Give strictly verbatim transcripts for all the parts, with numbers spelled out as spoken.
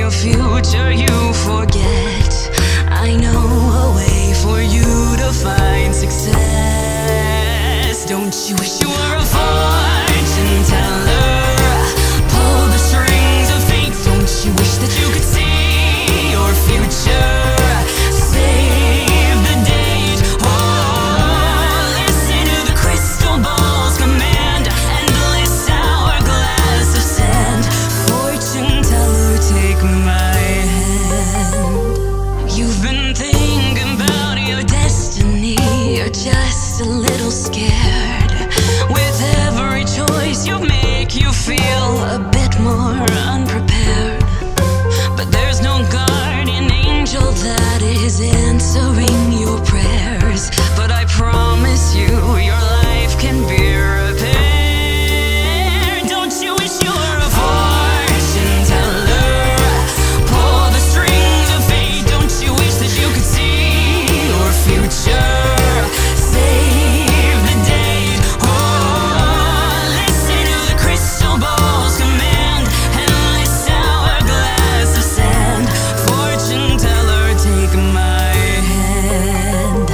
your future you forget. I know a way for you to find success. Don't you wish you were a fortune teller? Pull the strings of fate. Don't you wish that you could see your future? Save the date. Oh, listen to the crystal ball's command. Endless hourglass of sand. Fortune teller, take my hand. You've been thinking about your destiny. You're just a little scared. With every choice you make, you feel a bit more unprepared. But there's no guardian angel that is answering your prayers. But I promise you, your life can be repaired. Don't you wish you were a fortune teller? Pull the strings of fate. Don't you wish that you could see your future? Save the date. Oh, listen to the crystal ball's command. Endless hourglass of sand. Fortune teller, take my hand.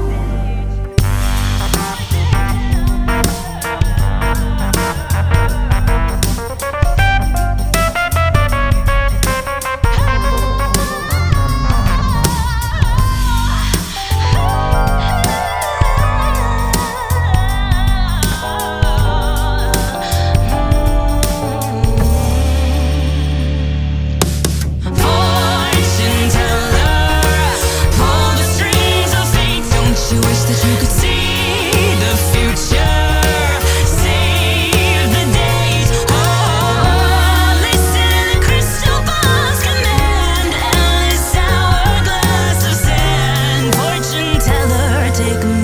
Fortune teller, pull the strings of fate. Don't you wish that you could see the future? Save the date. Oh, listen to the crystal ball's command. Endless hourglass of sand. Fortune teller, take